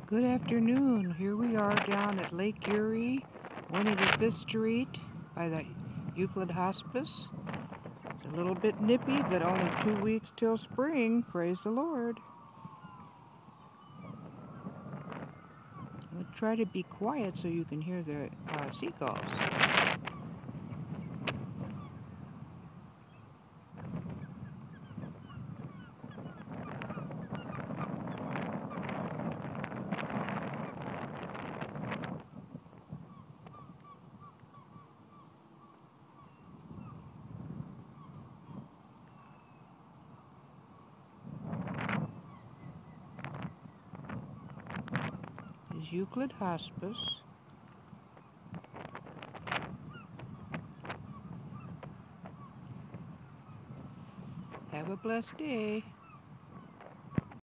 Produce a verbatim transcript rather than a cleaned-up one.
Good afternoon. Here we are down at Lake Erie, one eighty-fifth Street by the Euclid Hospice. It's a little bit nippy, but only two weeks till spring. Praise the Lord. We'll try to be quiet so you can hear the uh, seagulls. This is Euclid Hospice. Have a blessed day.